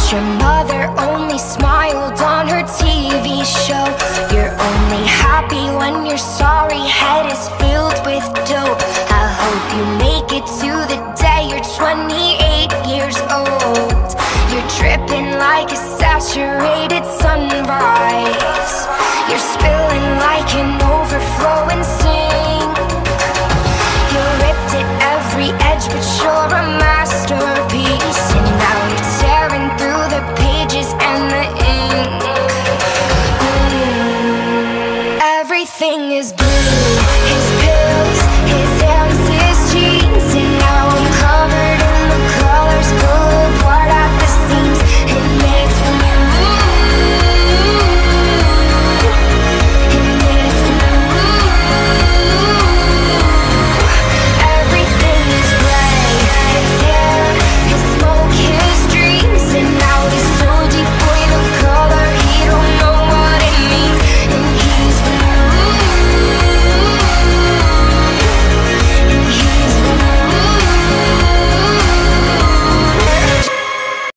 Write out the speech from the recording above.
Your mother only smiled on her TV show. You're only happy when your sorry head is filled with dope. I hope you make it to the day you're 28 years old. You're dripping like a saturated sunrise. You're spilling like an overflowing sink. You're ripped at every edge, but you're a masterpiece. And now you're tearing through the pages and the ink. Everything is blue.